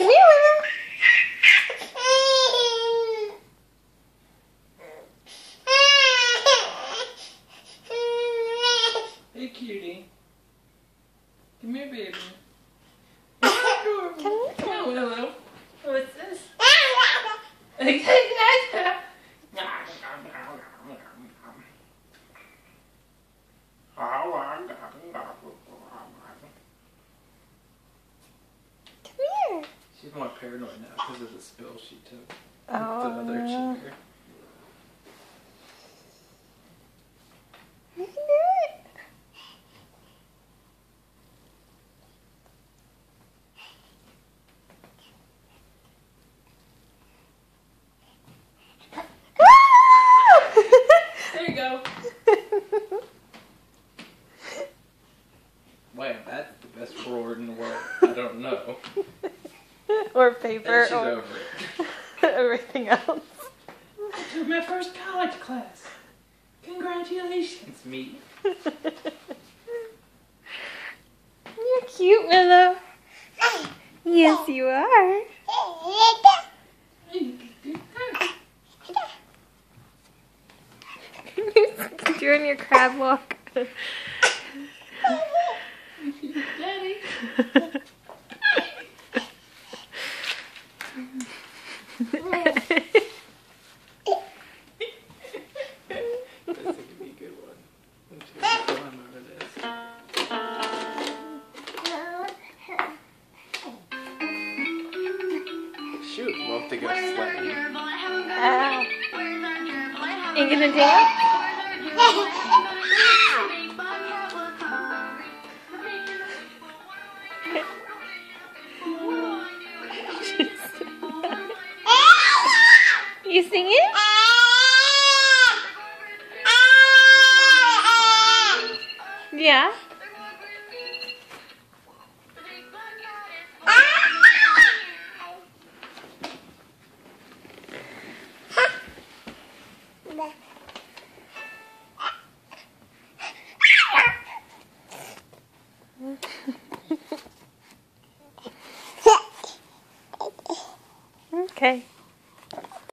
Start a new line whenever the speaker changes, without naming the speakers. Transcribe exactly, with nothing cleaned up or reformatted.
Come here, Willow.
Hey, cutie. Come here, baby.
Come here.
Come on, Willow. What's this?
Come here.
She's more paranoid now because of the spill she took.
Oh.
The other chair.
You can do it.
There you go. Wow, that's the best roar in the world. I don't know.
Or paper
And she's
or
over it.
everything else.
I took my first college class. Congratulations, me.
You're cute, Willow. Yes, you are. You're doing your crab walk.
Daddy. This is gonna be a good one. I'm just gonna climb over this. Shoot, love to go sledding.
Uh, you gonna dance? You singing? Yeah. Okay.